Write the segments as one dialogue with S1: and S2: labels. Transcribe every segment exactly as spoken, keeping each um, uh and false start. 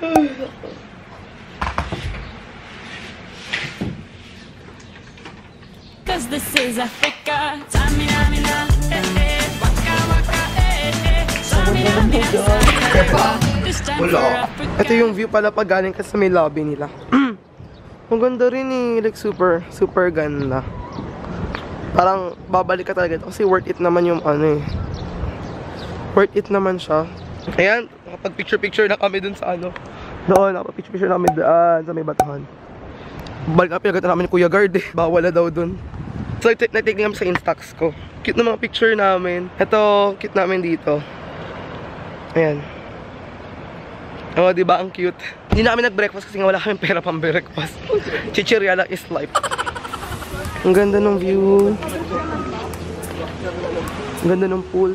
S1: Cause this is Africa. Tamina, mina, eh, eh. Waka, waka, eh, eh. Tamina, mina, this time for Africa.
S2: Ito yung view pala pag galing ka sa may lobby nila. Ang ganda rin eh. Like super, super ganda. Parang babalik ka talaga. Kasi worth it naman yung ano eh. Worth it naman siya. Ayan, nakapag-picture-picture na kami dun sa ano. Doon, nakapag-picture-picture na kami dun sa may batahan. Balik na pinagatan namin ni Kuya Guard eh. Bawal na daw dun. So, na-take namin sa Instax ko. Cute na mga picture namin. Ito, cute namin dito. Ayan. Oo, oh, diba? Ang cute. Hindi na kami nag-breakfast kasi nga wala kami pera pang breakfast. Chichirya lang is life. Ang ganda ng view. Ang ganda ng pool.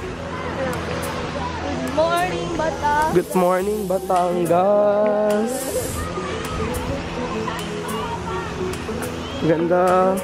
S3: Good morning, Batangas.
S2: Good morning, Batangas. Ganda.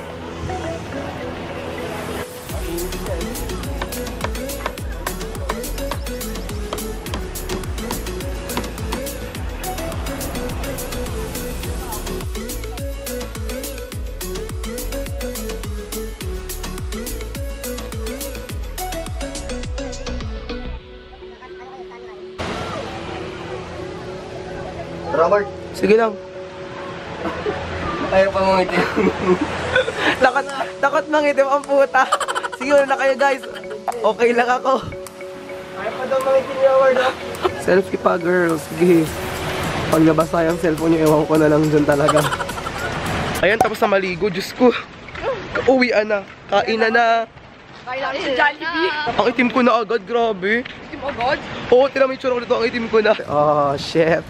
S4: Robert,
S2: Sige lang.
S4: ayaw pa mong itim.
S2: Takot, takot mangitim ang puta. Sige na kayo guys. Okay lang ako.
S4: Ayaw pa daw mga itim yung award, ha?
S2: Selfie pa girl. Sige. Pag nabasa yung cellphone nyo, ewan ko na lang dyan talaga. Ayan, tapos na maligo. Diyos ko. Uwian na. Kain na na.
S3: Kain namin sa Jollibee.
S2: Ang itim ko na agad. Grabe.
S3: Itim agad?
S2: Oo, tinan mo yung tsura ko dito. Ang itim ko na. Oh, shit.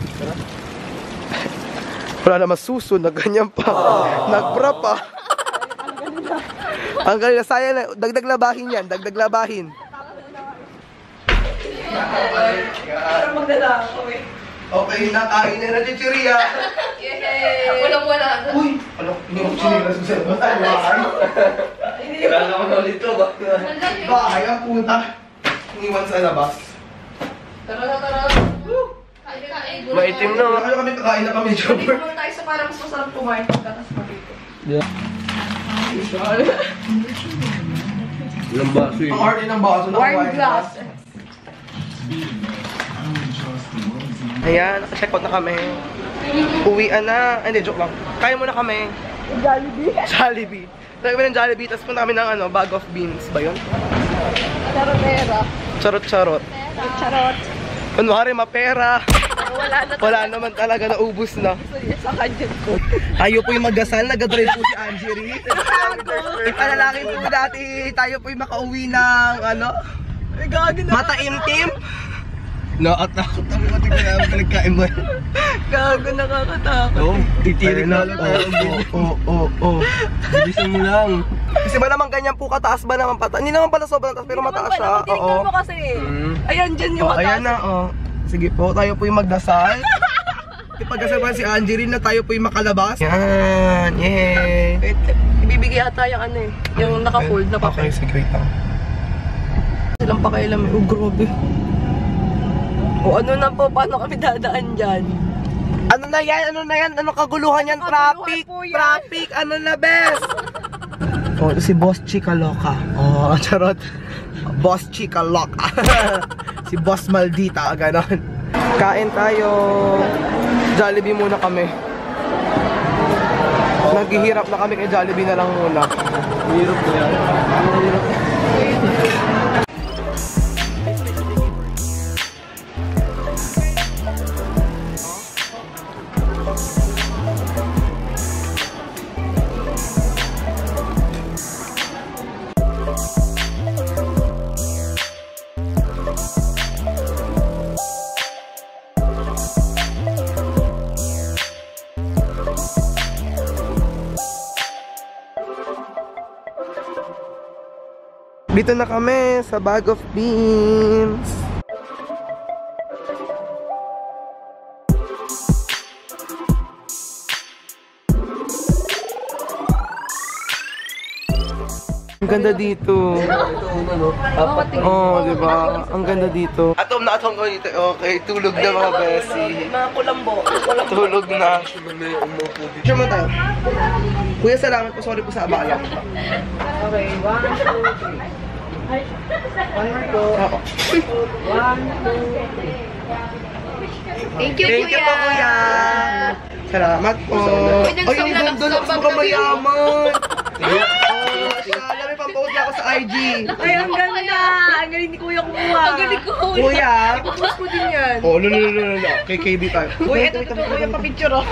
S2: Wala na masusun na ganyan pa. Nagbra pa. Ang galing na. Sayang na. Dagdag labahin yan. Dagdag labahin. Okay na. Kain na na chichirya.
S3: Yay! Walang-wala.
S2: Uy! Ano? Hindi mo chinila sa cellphone.
S4: Wala naman ulit ito ba?
S2: Bahay ang puta. Iniwan sa labas.
S3: Tara na, tara. Kain, kain.
S4: Maitim na.
S2: Wala kayo kami kakain na kami, Jobber.
S3: Kain tayo sa parang mas masarap kumain pagkatas mo dito.
S4: Yeah. Ilang baso yun?
S2: Ang hard ng baso na
S3: Wine glass.
S2: Ayan, naka-check out na kami. Uwian na. Ay, hindi, joke lang. Kaya muna kami.
S3: Jollibee?
S2: Jollibee. Lagay kami ng Jollibee, tapos punta kami ng ano, bag of beans ba yun?
S3: Charotera.
S2: Charot-charot.
S3: Charot.
S2: Kunwari, mapera.
S3: Wala na.
S2: Wala naman talaga, naubos na.
S3: Sa kanya ko.
S2: Tayo po'y magdasal, nag-drive po si Angerie. Ipanalangin po dati, tayo po'y makauwi ng ano? Mataimtim. Nakakatakot ako pati ko na pinagkain mo.
S3: Gago, nakakatakot.
S4: Oo, titirik na lang tayo.
S2: Oo, oo, oo.
S4: Bilisan mo lang.
S2: Kasi ba naman ganyan po kataas ba naman pata? Hindi naman pala sobrang taas pero mataas siya.
S3: Tingnan
S2: Oo.
S3: mo kasi. Ayan, dyan yung
S2: Oh,
S3: mataas.
S2: ayan na, oh. Sige po, tayo po'y magdasal. Ipagdasal pa si Angerie na tayo po'y makalabas. Yan, yay.
S3: Wait, ibibigay ata yung ano eh. Yung naka-fold na papel.
S2: Okay, sige, wait lang.
S3: Silang pakailam eh. Oh, grabe. O ano na po, paano kami dadaan dyan?
S2: Ano na yan? Ano na yan? Ano kaguluhan yan? Traffic!
S3: po yan.
S2: Traffic! Ano na, best? Oh, si Boss Chica Loca. Oh, charot. Boss Chica Loca. Si Boss Maldita, ganon. Kain tayo. Jollibee muna kami. Naghihirap na kami kay Jollibee na lang muna.
S4: Hirap mo yan.
S2: Dito na kami sa bag of beans. Ang ganda dito.
S4: Ito una, no? Apat na.
S2: Oh, di ba? Ang ganda dito. Atom na atom ko dito. Okay, tulog na mga besi.
S3: Mga kulambo.
S2: Tulog na. Picture mo tayo. Kuya, salamat po. Sorry po sa abala.
S3: Okay, one, two, three. One more go.
S2: Oo.
S3: One, two, three. Thank you,
S2: Thank you
S3: kuya.
S2: po, kuya. Salamat po.
S3: Uy,
S2: Ay, hindi doon doon. Gusto ka mayaman. Oh, siya. Alam mo, pampawas niya ako sa I G.
S3: Ay, ang ganda. Ang galing ni kuya kumuha. Ang galing ko.
S2: Kuya.
S3: Ipapost ko din yan.
S2: Oh, lolo, lolo, lolo. Kay K B tayo.
S3: Uy, ito, ito, kuya, pa-picture oh.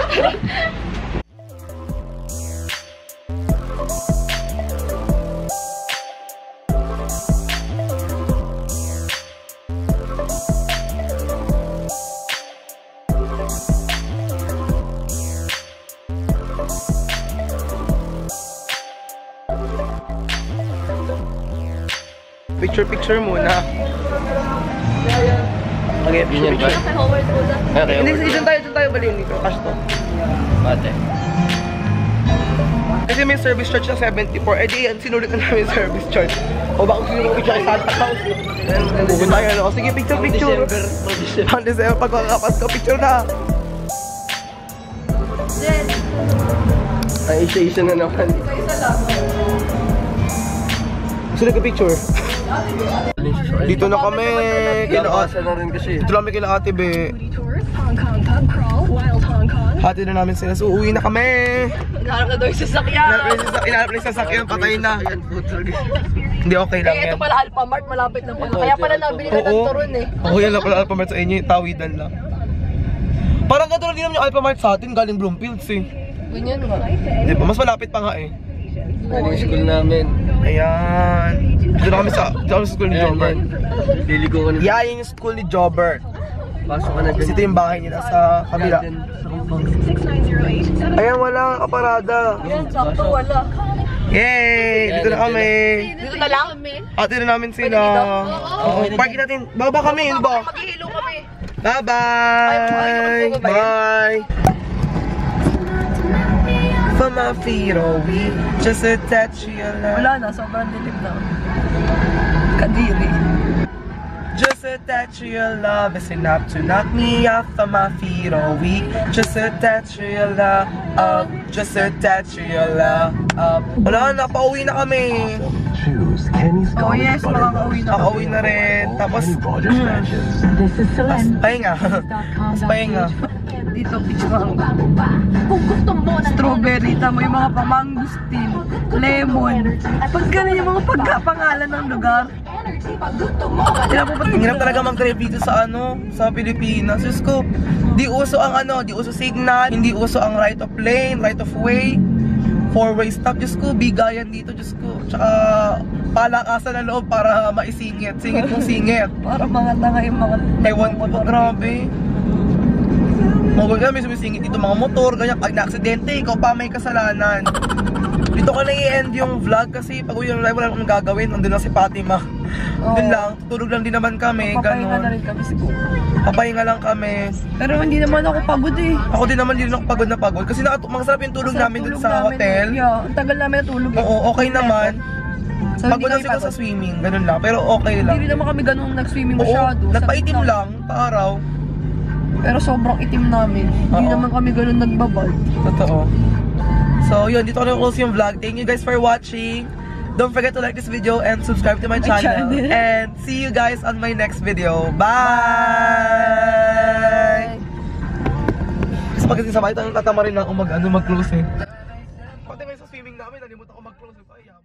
S2: Picture-picture muna. Okay,
S4: Yun yan ba?
S3: Kay Hoeward po na.
S4: Okay,
S2: Hindi, dyan tayo, dyan tayo baliin dito. Cash to.
S4: Mate.
S2: Kasi may service charge na seventy-four. Eh di yan, sinulit na namin yung service charge. O baka gusto nyo picture kay Santa Claus. Pupunta tayo, no? Sige, picture-picture.
S4: December.
S2: Pang December, pag makakapas ko, picture na.
S4: Ay, isa-isa na naman.
S2: Gusto nagka-picture? Dito na kami. Kila ate.
S4: na rin kasi.
S2: Dito kami kila ate, be. Hati na namin sila. So, uuwi na kami.
S3: Hinahanap na daw yung sasakyan.
S2: Inahanap na yung sasakyan, patay na. Hindi, okay lang
S3: Eh,
S2: yan.
S3: ito pala Alphamart, malapit na pala. Kaya pala nabili na ng turon eh.
S2: Oo, yan lang pala Alphamart sa inyo, tawidan lang. Parang katulad din naman yung Alphamart sa atin, galing Bloomfields eh.
S3: Ganyan nga.
S2: Di ba? Mas malapit pa nga eh.
S4: Ano yung school namin?
S2: Ayan. Dito na kami sa, dito kami sa school ni
S4: Ayan,
S2: Jobert.
S4: yan. Liligo ka na.
S2: Yeah, yun yung school ni Jobert.
S4: Pasok ka na dyan.
S2: Kasi ito yung bahay nila sa kabila.
S4: Dyan, sa compound.
S2: Ayan, wala kaparada.
S3: Yan, sakto wala.
S2: Yay! Dito na kami.
S3: Dito na lang?
S2: Ate na namin sila. Oo, parking natin. Baba kami, yun ba?
S3: Maghihilo kami.
S2: Bye-bye! Bye! From my feet, oh, we just attach your love.
S3: Wala na, sobrang dilim na. Kadiri.
S2: Just attach your love is enough to knock me off of my feet, oh, we just attach your love up. Just attach your love up. Wala na, pauwi na kami.
S3: Oh yes, makakauwi na.
S2: Nakauwi na rin. Tapos, Tapos pahinga. Tapos pahinga.
S3: Dito, picture ang strawberry, tama yung mga pamangustin, lemon. Pag gano'n yung mga pagkapangalan ng lugar. Sila po pati.
S2: Hirap talaga mag-drive dito sa ano, sa Pilipinas. Diyos ko, di uso ang ano, di uso signal, hindi uso ang right of lane, right of way, four-way stop. Diyos ko, bigayan dito, Diyos ko. Tsaka palakasan na loob para maisingit. Singit kung singit.
S3: Para mga tanga yung mga...
S2: Ewan ko, grabe. Mga kami sumisingit dito mga motor, ganyan. Pag na-aksidente, ikaw pa may kasalanan. Dito ko na i-end yung vlog kasi pag uwi yung live, wala akong gagawin. Nandun lang si Fatima.
S3: Oo.
S2: Doon lang, tutulog lang din naman kami.
S3: Papahinga na
S2: Ganon.
S3: rin kami siguro.
S2: Papahinga lang kami.
S3: Pero hindi naman ako pagod eh.
S2: Ako din naman, hindi rin ako pagod na pagod. Kasi nakatu- masarap yung tulog
S3: Masarap
S2: namin dun
S3: tulog
S2: sa
S3: namin.
S2: hotel.
S3: Yeah, ang tagal namin natulog.
S2: Oo, okay naman.
S3: So,
S2: Pagod lang
S3: hindi kami
S2: siguro sa
S3: pagod.
S2: swimming, ganun lang. Pero okay lang.
S3: Hindi rin naman kami ganun nag-swimming
S2: Oo,
S3: masyado.
S2: nagpaitim
S3: Sakit
S2: lang, pa-araw.
S3: Pero sobrang itim namin. Hindi
S2: Oo.
S3: naman kami ganun nagbabal.
S2: Totoo. So yun, dito ko na close yung vlog. Thank you guys for watching. Don't forget to like this video and subscribe to my,
S3: My
S2: channel.
S3: channel.
S2: And see you guys on my next video. Bye! Kasi pag sabay tayo tatama rin ako mag, ano, mag-close eh. Pati may sa swimming namin, nalimutan ko mag-close. Ay,